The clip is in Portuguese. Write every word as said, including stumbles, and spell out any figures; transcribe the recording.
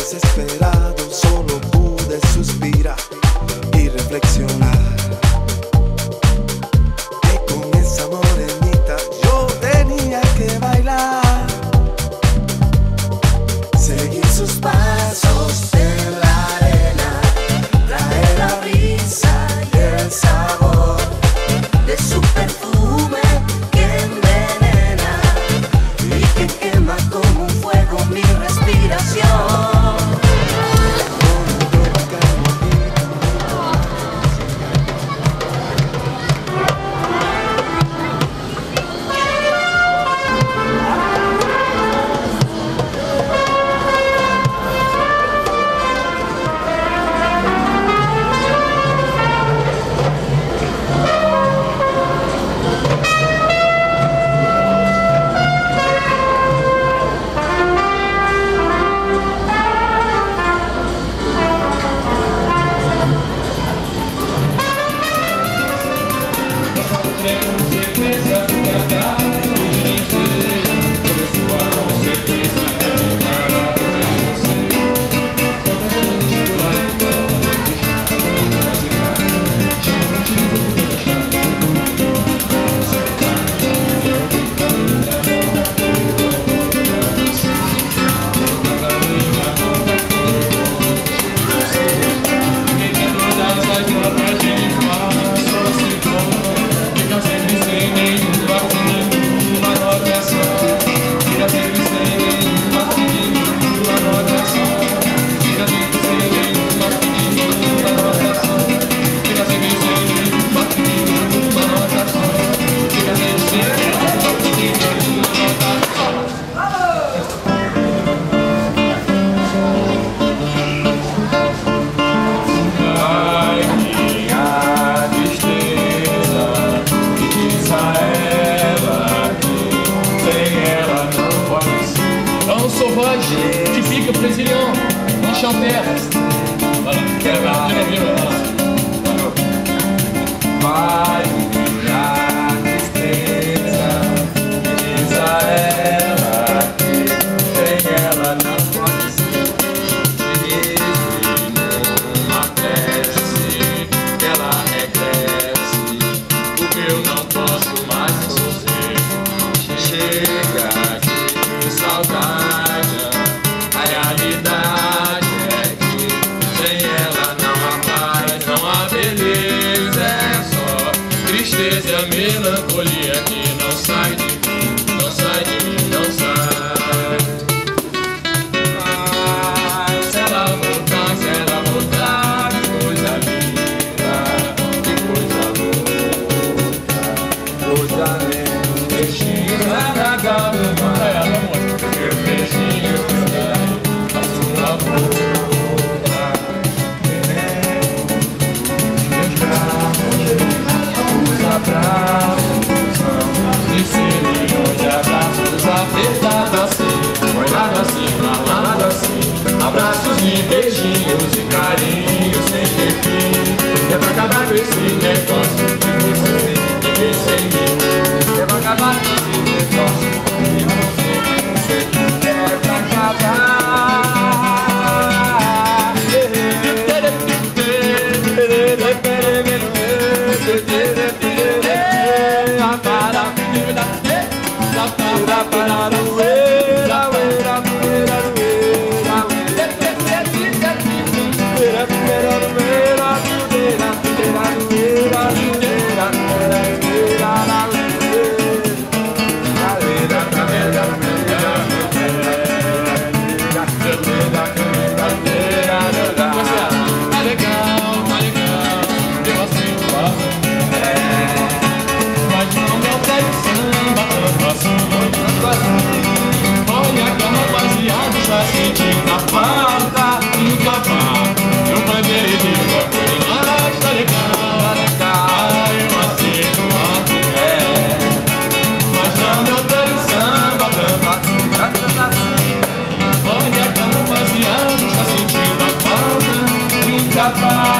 desesperado solo pude suspirar y reflexionar que con esa morenita yo tenía que bailar, seguir sus pasos en la arena, traer la brisa y el sabor de su perfume que envenena y que quema como un fuego mi respiración. Qui pique le président, enchanteur. Voilà, quelle maravilha. Vai minha tristeza, me diz a ela que sem ela não pode ser. Diz-me numa prece que ela regresse, porque eu não posso mais sofrer. Chega de saudade, a realidade é que sem ela não há paz, não há beleza, é só tristeza e a melancolia que não sai de mim, não sai de mim, não sai. Mas se ela voltar, se ela voltar, que coisa linda, que coisa louca. Hoje nem um beijinho na garganta, meu beijinho na sua boca. Os abraços são de selinho de abraços apertados assim, olhado assim, malado assim, abraços e beijinhos e carinhos sem ter fim. É pra acabar com esse negócio de você viver sem mim. É pra acabar com esse negócio de você viver sem mim. É pra acabar. Olha que a rapaziada está sentindo a falta do cavalo. Eu bandeira de uma coisa está legal. Ai, eu aceito uma mulher, mas não meu teu samba canta assim. Olha que a rapaziada está sentindo a falta do cavalo.